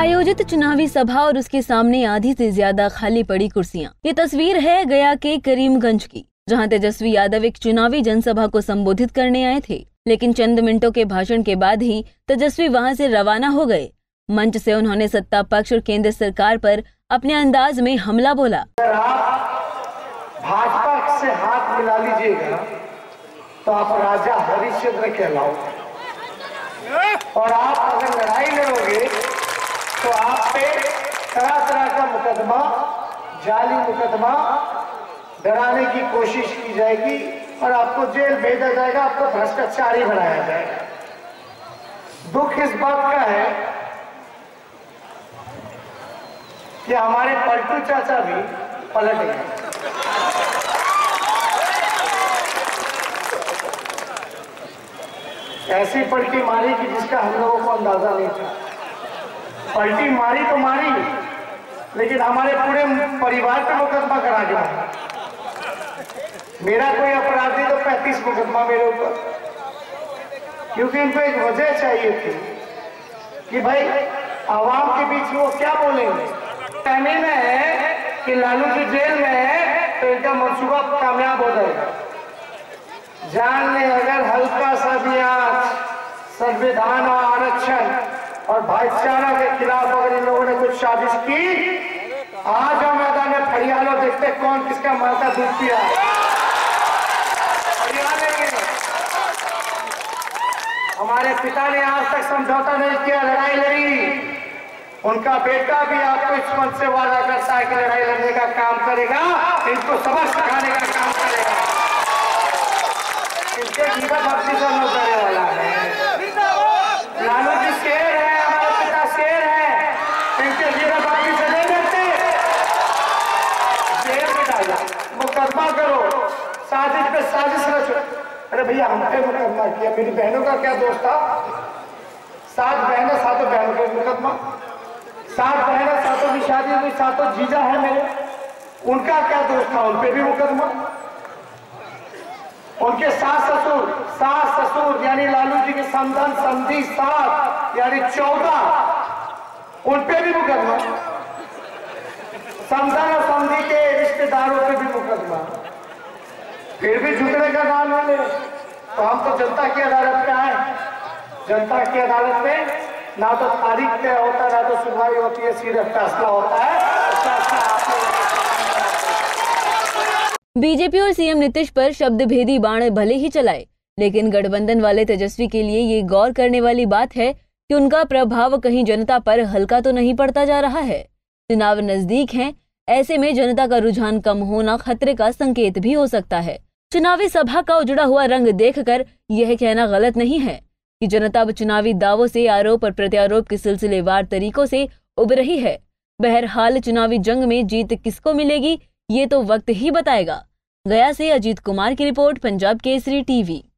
आयोजित चुनावी सभा और उसके सामने आधी से ज्यादा खाली पड़ी कुर्सियां। ये तस्वीर है गया के करीमगंज की, जहां तेजस्वी यादव एक चुनावी जनसभा को संबोधित करने आए थे, लेकिन चंद मिनटों के भाषण के बाद ही तेजस्वी वहां से रवाना हो गए। मंच से उन्होंने सत्ता पक्ष और केंद्र सरकार पर अपने अंदाज में हमला बोला। भाजपा से हाथ मिला लीजिएगा तो आप राजा हरिश्चंद्र कहलाओगे, और आप अगर लड़ाई लड़ोगे तो आप पे तरह तरह का मुकदमा, जाली मुकदमा डराने की कोशिश की जाएगी और आपको जेल भेजा जाएगा, आपको भ्रष्टाचारी बनाया जाएगा। दुख इस बात का है कि हमारे पलटू चाचा भी पलट गए। ऐसी पलटी मारी कि जिसका हम लोगों को अंदाजा नहीं था। पलटी मारी तो मारी, लेकिन हमारे पूरे परिवार पे मुकदमा करा के मारा। मेरा कोई अपराधी तो 35 मुकदमा मेरे ऊपर, क्योंकि इनको एक वजह चाहिए थी कि भाई आवाम के बीच में वो क्या बोलेंगे। कहने में है कि लालू जी जेल में है तो इनका मंसूबा कामयाब हो जाएगा। जान ले अगर हल्का सा भी आज संविधान और आरक्षण और भाईचारा के खिलाफ अगर इन लोगों ने कुछ साजिश की, आज हम मैदान में फरियालो, देखते कौन किसका माता दूध पिया। हमारे पिता ने आज तक समझौता नहीं किया, लड़ाई लड़ी। उनका बेटा भी आपको इस मंच से वादा करता है कि लड़ाई लड़ने का काम करेगा, इनको सबक सिखाने का काम करेगा। इनके जीवन भक्ति का करने वाला है। लालू जी शेर है, हमारे पिता शेर है, इनके जीवन भक्ति से नहीं डरते। जेल में डाला, मुकदमा करो, साजिश पे साजिश रचो। अरे भैया हम पे मुकदमा किया, मेरी बहनों का क्या दोष था? 7 बहनें, 7 बहनों का मुकदमा, 7 बहनें, 7 की शादी हुई, 7 जीजा है मेरे, उनका क्या दोष था? उन पे भी मुकदमा। उनके सास ससुर यानी लालू जी के समधन समधी 7 यानी 14, उन पे भी मुकदमा। समधन और समधी के रिश्तेदारों पे भी मुकदमा। फिर भी झुकने का नाम नहीं ले। तो हम तो जनता की अदालत में आए। जनता की अदालत में ना तो तारीख तय होता, ना तो सुनवाई होती है, सीधे फैसला होता है। बीजेपी और सीएम नीतीश पर शब्द भेदी बाण भले ही चलाए, लेकिन गठबंधन वाले तेजस्वी के लिए ये गौर करने वाली बात है कि उनका प्रभाव कहीं जनता पर हल्का तो नहीं पड़ता जा रहा है। चुनाव नजदीक हैं, ऐसे में जनता का रुझान कम होना खतरे का संकेत भी हो सकता है। चुनावी सभा का उजड़ा हुआ रंग देखकर यह कहना गलत नहीं है कि जनता अब चुनावी दावों से, आरोप और प्रत्यारोप के सिलसिलेवार तरीकों से उब रही है। बहरहाल चुनावी जंग में जीत किसको मिलेगी, ये तो वक्त ही बताएगा। गया से अजीत कुमार की रिपोर्ट, पंजाब केसरी टीवी।